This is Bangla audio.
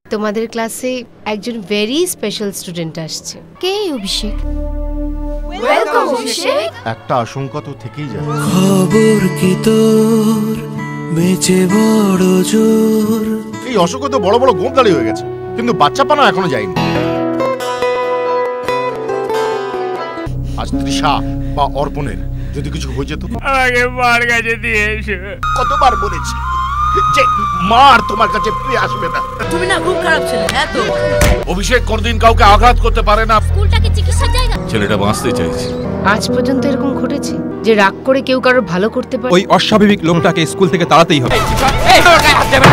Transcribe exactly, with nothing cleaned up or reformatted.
তোমাদের ক্লাসে একজন ভেরি স্পেশাল স্টুডেন্ট আসছে। কে অভিষেক? ওয়েলকাম অভিষেক। একটা আশঙ্কা তো থেকেই যায়। খবর কি তোর বেঁচে বড় জোর। এই অশোক তো বড় বড় গোমদাড়ি হয়ে গেছে, কিন্তু বাচ্চা পানা এখনো যায়নি। আজ তৃষা বা অর্পণের যদি কিছু হয়ে যেত, আমাকে মার কাছে দিয়ে এসো। কতবার বলেছি যে মার তোমার কাছে ফিরে আসবে না। তুমি না খুব খারাপ ছেলে। হ্যাঁ তো অভিষেক কোনদিন কাউকে আঘাত করতে পারে না। স্কুলটাকে চিকিৎসার জায়গা। ছেলেটা বাঁচতে চাইছে। আজ পর্যন্ত এরকম ঘটেছে যে রাগ করে কেউ কারোর ভালো করতে পারে? ওই অস্বাভাবিক লোকটাকে স্কুল থেকে তাড়াতেই হবে।